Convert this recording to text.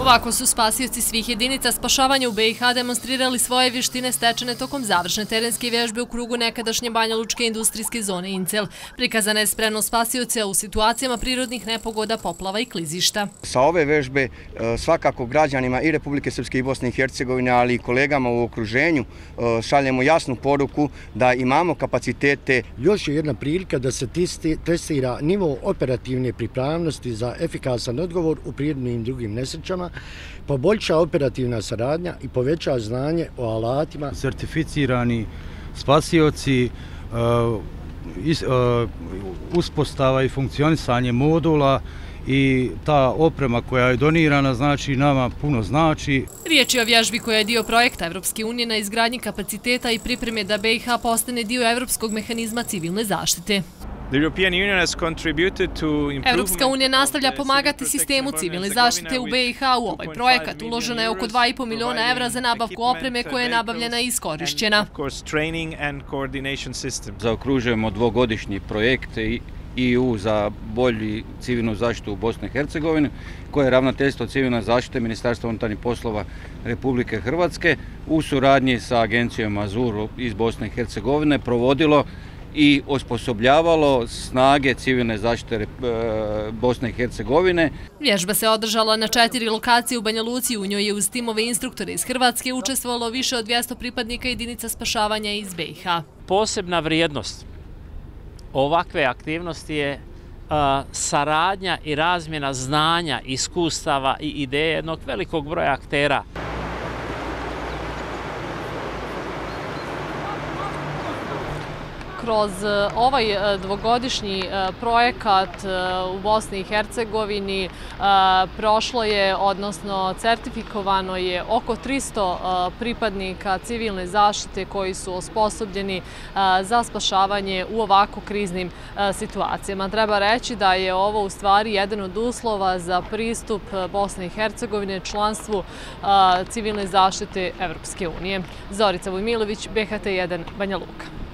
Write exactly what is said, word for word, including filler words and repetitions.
Ovako su spasioci svih jedinica spašavanja u B i H demonstrirali svoje vještine stečene tokom završne terenske vježbe u krugu nekadašnje banjalučke industrijske zone Incel. Prikazana je spremnost spasioca u situacijama prirodnih nepogoda, poplava i klizišta. Sa ove vježbe svakako građanima i Republike Srpske i Bosne i Hercegovine, ali i kolegama u okruženju šaljemo jasnu poruku da imamo kapacitete. Još je jedna prilika da se testira nivo operativne pripravnosti za efikasan odgovor u prirodnim i drugim nesrećama, poboljša operativna saradnja i poveća znanje o alatima. Certificirani spasioci, uspostava i funkcionisanje modula i ta oprema koja je donirana znači nama puno znači. Riječ je o vježbi koja je dio projekta Evropske unije na izgradnji kapaciteta i pripreme da B i H postane dio evropskog mehanizma civilne zaštite. Evropska unija nastavlja pomagati sistemu civilne zaštite u B i H u ovaj projekat. Uloženo je oko dva i po miliona evra za nabavku opreme koja je nabavljena i iskorišćena. Zaokružujemo dvogodišnji projekt E U za bolju civilnu zaštitu u Bosni i Hercegovini, koje je Ravnateljstvo civilne zaštite Ministarstva unutarnjih poslova Republike Hrvatske u suradnji sa agencijom Azur iz Bosne i Hercegovine provodilo i osposobljavalo snage civilne zaštite Bosne i Hercegovine. Vježba se održala na četiri lokacije u Banja Luci. U njoj je uz timove instruktore iz Hrvatske učestvovalo više od dvjesto pripadnika jedinica spašavanja iz B i H. Posebna vrijednost ovakve aktivnosti je saradnja i razmjena znanja, iskustava i ideje jednog velikog broja aktera. Kroz ovaj dvogodišnji projekat u Bosni i Hercegovini prošlo je, odnosno certifikovano je oko tristo pripadnika civilne zaštite koji su osposobljeni za spašavanje u ovako kriznim situacijama. Treba reći da je ovo u stvari jedan od uslova za pristup Bosne i Hercegovine članstvu civilne zaštite Evropske unije. Zorica Vujmilović, B H T jedan, Banja Luka.